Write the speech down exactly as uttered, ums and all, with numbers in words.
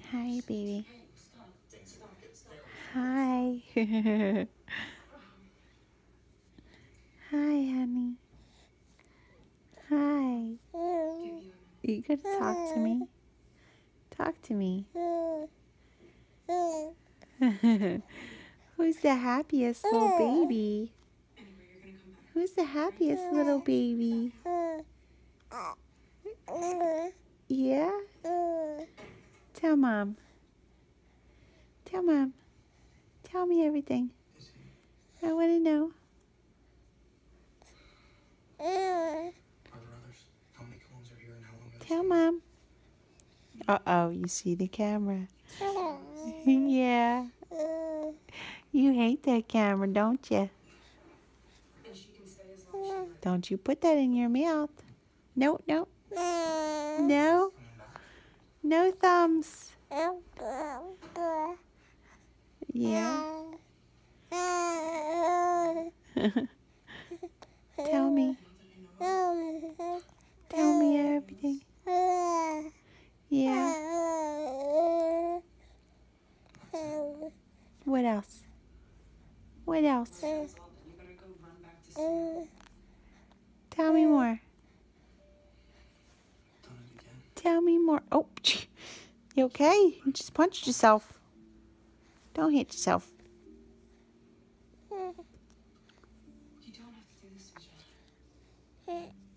Hi, baby. Hi. Hi, honey. Hi. You gotta talk to me. Talk to me. Who's the happiest little baby? Who's the happiest little baby? Yeah? Tell Mom. Tell Mom. Tell me everything. I want to know. Tell Mom. Uh-oh, you see the camera. Yeah. You hate that camera, don't you? Don't you put that in your mouth. No, no. No. No thumbs. Yeah. Tell me. Tell me everything. Yeah. What else? What else? Tell me more. Tell me more. Oh, you okay? You just punched yourself. Don't hit yourself. You don't have to do this, Vijay.